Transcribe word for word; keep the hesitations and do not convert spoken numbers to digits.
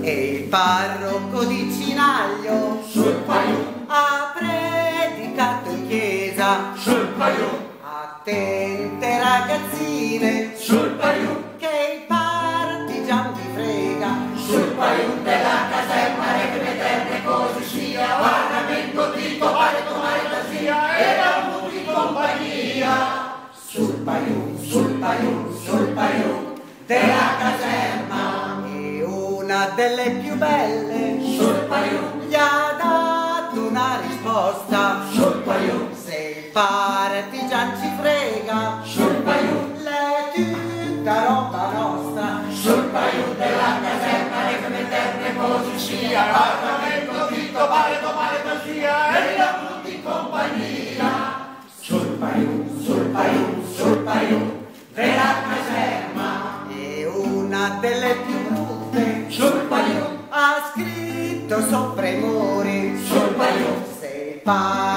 e il parroco di Cinaglio sul paiù ha predicato in chiesa sul paiù attente ragazzine sul paiù che il partigian vi frega sul paiù della caserma requiem eterne così sia parlamento Tito pare tomare sia e la muti compagnia sul paiù sul paiù sul paiù della caserma e una delle più belle sul paiù gli ha dato una risposta sul paiù se il partigian ci frega sul paiù l'è tutta roba nostra sul paiù della caserma requiem eterne così sia parlamento Tito pare tomare sia e la muti compagnia sul paiù sul paiù sul paiù della caserma e una delle più brutte sul paiù ha scritto sopra i muri sul paiù se il